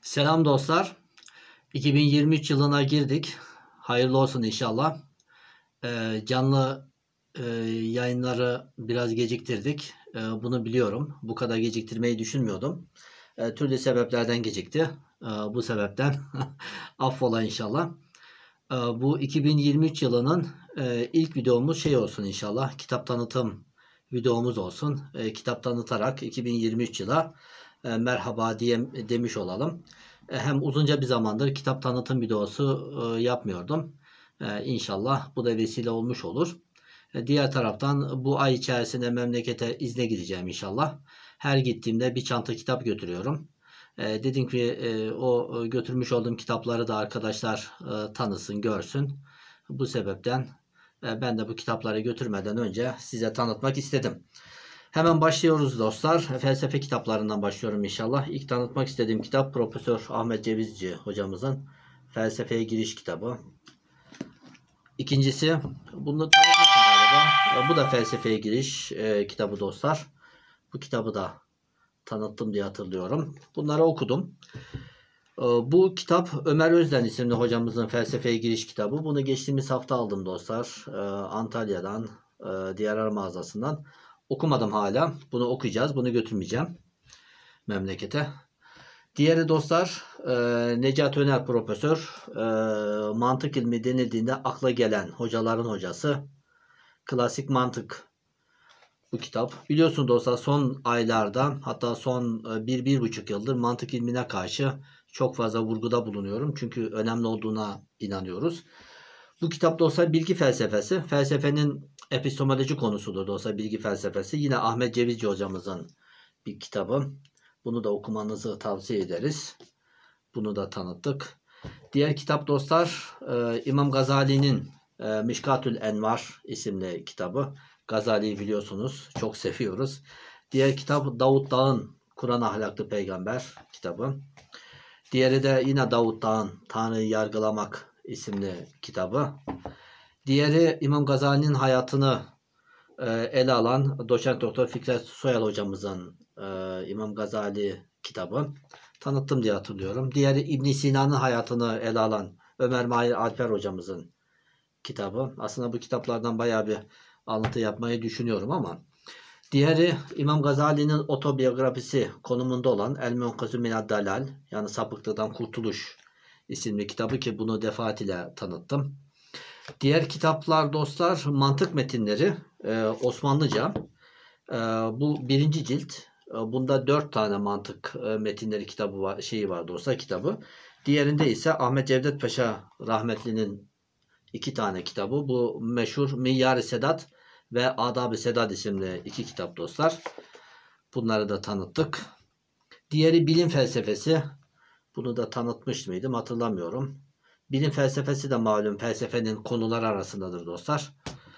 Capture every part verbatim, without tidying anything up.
Selam dostlar. iki bin yirmi üç yılına girdik. Hayırlı olsun inşallah. Ee, canlı e, yayınları biraz geciktirdik. Ee, bunu biliyorum. Bu kadar geciktirmeyi düşünmüyordum. Ee, türlü sebeplerden gecikti. Ee, bu sebepten affola inşallah. Ee, bu iki bin yirmi üç yılının e, ilk videomuz şey olsun inşallah. Kitap tanıtım videomuz olsun. E, kitap tanıtarak iki bin yirmi üç yıla e, merhaba diye demiş olalım. E, hem uzunca bir zamandır kitap tanıtım videosu e, yapmıyordum. E, İnşallah bu da vesile olmuş olur. E, diğer taraftan bu ay içerisinde memlekete izne gideceğim inşallah. Her gittiğimde bir çanta kitap götürüyorum. E, dedim ki e, o götürmüş olduğum kitapları da arkadaşlar e, tanısın, görsün. Bu sebepten e, ben de bu kitapları götürmeden önce size tanıtmak istedim. Hemen başlıyoruz dostlar. Felsefe kitaplarından başlıyorum inşallah. İlk tanıtmak istediğim kitap Profesör Ahmet Cevizci hocamızın Felsefeye Giriş kitabı. İkincisi, bunu tanıtmışım galiba. Bu da Felsefeye Giriş e, kitabı dostlar. Bu kitabı da tanıttım diye hatırlıyorum. Bunları okudum. Bu kitap Ömer Özden isimli hocamızın Felsefeye Giriş kitabı. Bunu geçtiğimiz hafta aldım dostlar. Antalya'dan, Diyarar mağazasından. Okumadım hala. Bunu okuyacağız. Bunu götürmeyeceğim memlekete. Diğeri dostlar Necati Öner Profesör. Mantık ilmi denildiğinde akla gelen hocaların hocası. Klasik Mantık. Bu kitap. Biliyorsunuz dostlar son aylarda, hatta son bir bir buçuk yıldır mantık ilmine karşı çok fazla vurguda bulunuyorum. Çünkü önemli olduğuna inanıyoruz. Bu kitap dostlar bilgi felsefesi. Felsefenin epistemoloji konusudur dostlar, bilgi felsefesi. Yine Ahmet Cevizci hocamızın bir kitabı. Bunu da okumanızı tavsiye ederiz. Bunu da tanıttık. Diğer kitap dostlar İmam Gazali'nin Mişkatül Envar isimli kitabı. Gazali'yi biliyorsunuz. Çok seviyoruz. Diğer kitap Davut Dağ'ın Kur'an Ahlaklı Peygamber kitabı. Diğeri de yine Davut Dağ'ın Tanrı'yı Yargılamak isimli kitabı. Diğeri İmam Gazali'nin hayatını e, ele alan Doçent Doktor Fikret Soyal hocamızın e, İmam Gazali kitabı. Tanıttım diye hatırlıyorum. Diğeri İbn Sina'nın hayatını ele alan Ömer Mahir Alper hocamızın kitabı. Aslında bu kitaplardan bayağı bir alıntı yapmayı düşünüyorum ama diğeri İmam Gazali'nin otobiyografisi konumunda olan El Munkazü Minad Dalal, yani Sapıklıktan Kurtuluş isimli kitabı, ki bunu defaatle tanıttım. Diğer kitaplar dostlar mantık metinleri, e, Osmanlıca. E, bu birinci cilt. E, bunda dört tane mantık e, metinleri kitabı var, şeyi var dostlar, kitabı. Diğerinde ise Ahmet Cevdet Paşa rahmetlinin iki tane kitabı. Bu meşhur Miyyar-ı Sedat ve Adab-ı Sedat isimli iki kitap dostlar. Bunları da tanıttık. Diğeri bilim felsefesi. Bunu da tanıtmış mıydım hatırlamıyorum. Bilim felsefesi de malum felsefenin konuları arasındadır dostlar.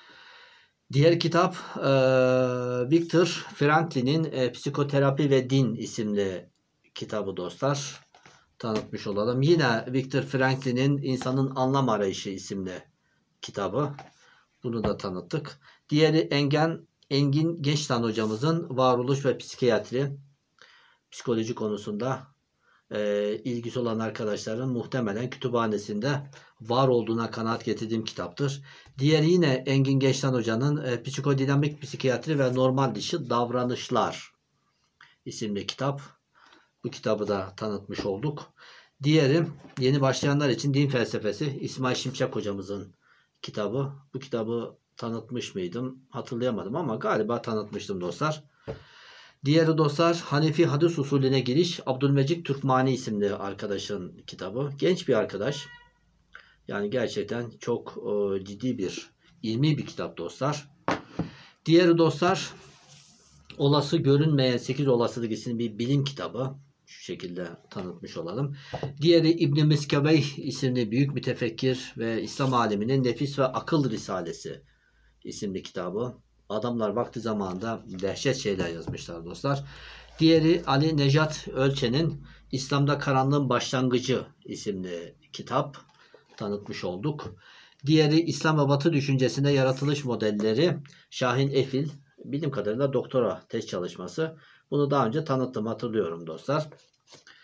Diğer kitap e, Viktor Franklin'in e, Psikoterapi ve Din isimli kitabı dostlar. Tanıtmış olalım. Yine Viktor Franklin'in İnsanın Anlam Arayışı isimli kitabı. Bunu da tanıttık. Diğeri Engin, Engin Geçtan hocamızın Varoluş ve Psikiyatri, psikoloji konusunda e, ilgisi olan arkadaşların muhtemelen kütüphanesinde var olduğuna kanaat getirdiğim kitaptır. Diğeri yine Engin Geçtan hocanın e, Psikodinamik Psikiyatri ve Normal Dışı Davranışlar isimli kitap. Bu kitabı da tanıtmış olduk. Diğeri yeni başlayanlar için Din Felsefesi, İsmail Şimşek hocamızın kitabı. Bu kitabı tanıtmış mıydım hatırlayamadım ama galiba tanıtmıştım dostlar. Diğeri dostlar Hanefi Hadis Usulüne Giriş, Abdülmecid Türkmani isimli arkadaşın kitabı. Genç bir arkadaş. Yani gerçekten çok e, ciddi bir ilmi bir kitap dostlar. Diğeri dostlar Olası Görünmeyen sekiz Olasılık isimli bir bilim kitabı. Şu şekilde tanıtmış olalım. Diğeri İbn Miskeveyh isimli büyük mütefekkir ve İslam aleminin Nefis ve Akıl Risalesi isimli kitabı. Adamlar vakti zamanında dehşet şeyler yazmışlar dostlar. Diğeri Ali Necat Ölçen'in İslam'da Karanlığın Başlangıcı isimli kitap. Tanıtmış olduk. Diğeri İslam ve Batı Düşüncesinde Yaratılış Modelleri, Şahin Efil. Bildiğim kadarıyla doktora tez çalışması. Bunu daha önce tanıttım hatırlıyorum dostlar.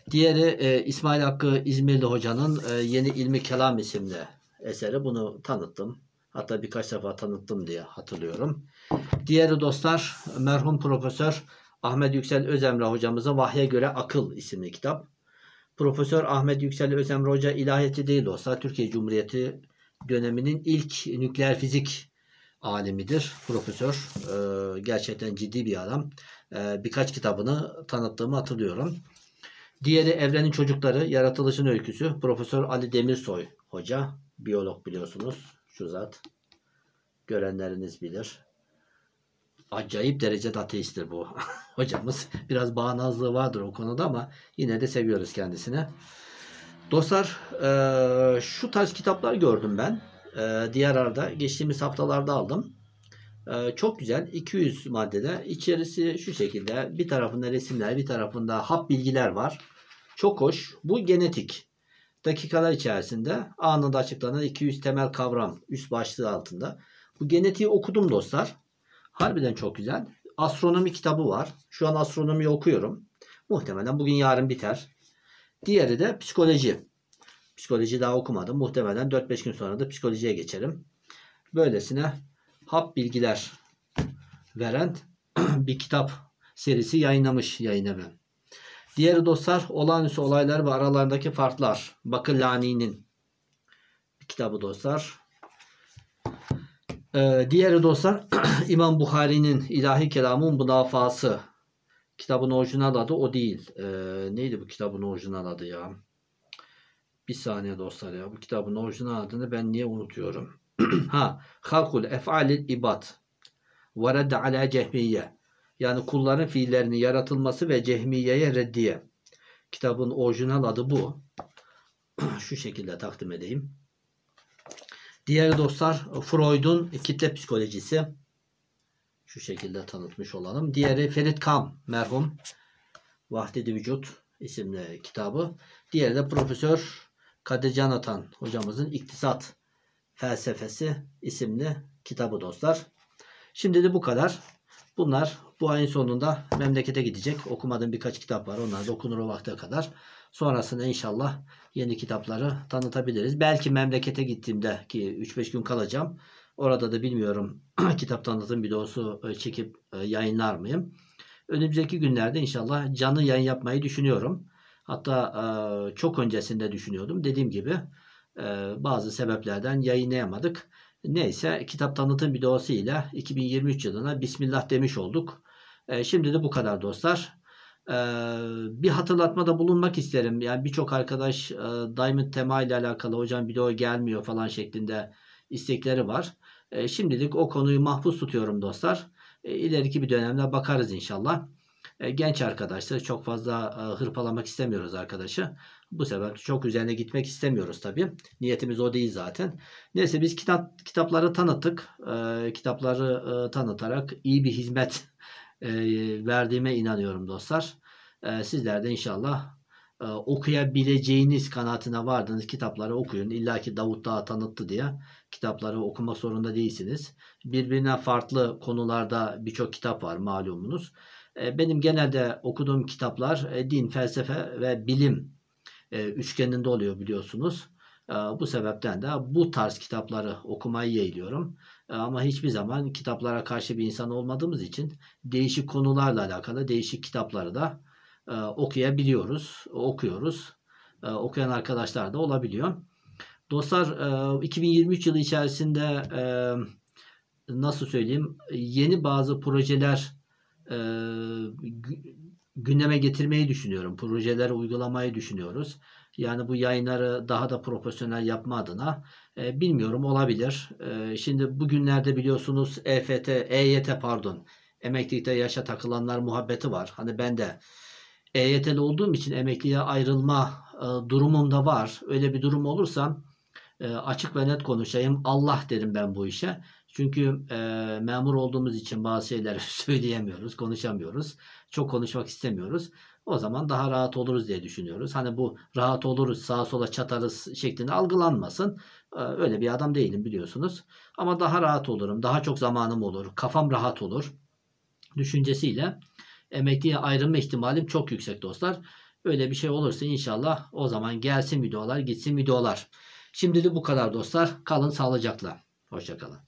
Diğeri e, İsmail Hakkı İzmirli hocanın e, Yeni İlmi Kelam isimli eseri. Bunu tanıttım. Hatta birkaç defa tanıttım diye hatırlıyorum. Diğeri dostlar merhum Profesör Ahmet Yüksel Özemre hocamızın Vahye Göre Akıl isimli kitap. Profesör Ahmet Yüksel Özemre Hoca ilahiyatçı değil dostlar. Türkiye Cumhuriyeti döneminin ilk nükleer fizik alimidir. Profesör. Ee, gerçekten ciddi bir adam. Ee, birkaç kitabını tanıttığımı hatırlıyorum. Diğeri Evrenin Çocukları, Yaratılışın Öyküsü. Profesör Ali Demirsoy Hoca. Biyolog biliyorsunuz. Şu zat. Görenleriniz bilir. Acayip derecede ateisttir bu hocamız. Biraz bağnazlığı vardır o konuda ama yine de seviyoruz kendisini. Dostlar e, şu tarz kitaplar gördüm ben. E, diğer arada geçtiğimiz haftalarda aldım. E, çok güzel. iki yüz maddede. İçerisi şu şekilde. Bir tarafında resimler, bir tarafında hap bilgiler var. Çok hoş. Bu genetik. Dakikalar içerisinde anında açıklanan iki yüz temel kavram üst başlığı altında. Bu genetiği okudum dostlar. Harbiden çok güzel. Astronomi kitabı var. Şu an astronomiyi okuyorum. Muhtemelen bugün yarın biter. Diğeri de psikoloji. Psikoloji daha okumadım. Muhtemelen dört beş gün sonra da psikolojiye geçerim. Böylesine hap bilgiler veren bir kitap serisi yayınlamış yayın evi. Diğeri dostlar olağanüstü olaylar ve aralarındaki farklar. Bakır Lani'nin bir kitabı dostlar. Ee, diğeri dostlar İmam Buhari'nin İlahi Kelam'ın Münafası. Kitabın orijinal adı o değil. Ee, neydi bu kitabın orijinal adı ya? Bir saniye dostlar ya. Bu kitabın orijinal adını ben niye unutuyorum? ha, Halkul Ef'alil İbad ve Redde ala Cehmiye. Yani kulların fiillerinin yaratılması ve Cehmiye'ye reddiye. Kitabın orijinal adı bu. Şu şekilde takdim edeyim. Diğer dostlar Freud'un kitle psikolojisi. Şu şekilde tanıtmış olalım. Diğeri Ferit Kam merhum Vahdet-i Vücut isimli kitabı. Diğeri de Profesör Kadir Can Atan hocamızın İktisat Felsefesi isimli kitabı dostlar. Şimdi de bu kadar. Bunlar bu ayın sonunda memlekete gidecek. Okumadığım birkaç kitap var. Onlar da okunur o vakte kadar. Sonrasında inşallah yeni kitapları tanıtabiliriz. Belki memlekete gittiğimde ki üç beş gün kalacağım. Orada da bilmiyorum kitap tanıtım videosu çekip yayınlar mıyım? Önümüzdeki günlerde inşallah canlı yayın yapmayı düşünüyorum. Hatta çok öncesinde düşünüyordum. Dediğim gibi bazı sebeplerden yayınlayamadık. Neyse kitap tanıtım videosu ile iki bin yirmi üç yılına Bismillah demiş olduk. Şimdi de bu kadar dostlar. Bir hatırlatmada bulunmak isterim. Yani birçok arkadaş Diamond tema ile alakalı hocam video gelmiyor falan şeklinde istekleri var. Şimdilik o konuyu mahfuz tutuyorum dostlar. İleriki bir dönemde bakarız inşallah. Genç arkadaşlar çok fazla hırpalamak istemiyoruz arkadaşı. Bu sebeple çok üzerine gitmek istemiyoruz tabii. Niyetimiz o değil zaten. Neyse biz kitap kitapları tanıttık. Kitapları tanıtarak iyi bir hizmet verdiğime inanıyorum dostlar. Sizler de inşallah okuyabileceğiniz kanaatine vardığınız kitapları okuyun. İlla ki Davut Dağ tanıttı diye kitapları okumak zorunda değilsiniz. Birbirine farklı konularda birçok kitap var malumunuz. Benim genelde okuduğum kitaplar din, felsefe ve bilim üçgeninde oluyor biliyorsunuz. Bu sebepten de bu tarz kitapları okumayı yeğliyorum. Ama hiçbir zaman kitaplara karşı bir insan olmadığımız için değişik konularla alakalı değişik kitapları da okuyabiliyoruz, okuyoruz. Okuyan arkadaşlar da olabiliyor. Dostlar iki bin yirmi üç yılı içerisinde nasıl söyleyeyim yeni bazı projeler gündeme getirmeyi düşünüyorum. Projeleri uygulamayı düşünüyoruz. Yani bu yayınları daha da profesyonel yapma adına e, bilmiyorum olabilir. E, şimdi bugünlerde biliyorsunuz E F T, E Y T pardon emeklilikte yaşa takılanlar muhabbeti var. Hani ben de E Y T'li olduğum için emekliye ayrılma e, durumum da var. Öyle bir durum olursa e, açık ve net konuşayım. Allah derim ben bu işe. Çünkü e, memur olduğumuz için bazı şeyleri söyleyemiyoruz, konuşamıyoruz. Çok konuşmak istemiyoruz. O zaman daha rahat oluruz diye düşünüyoruz. Hani bu rahat oluruz, sağa sola çatarız şeklinde algılanmasın. E, öyle bir adam değilim biliyorsunuz. Ama daha rahat olurum, daha çok zamanım olur, kafam rahat olur düşüncesiyle emekliye ayrılma ihtimalim çok yüksek dostlar. Öyle bir şey olursa inşallah o zaman gelsin videolar, gitsin videolar. Şimdilik bu kadar dostlar. Kalın sağlıcakla. Hoşça kalın.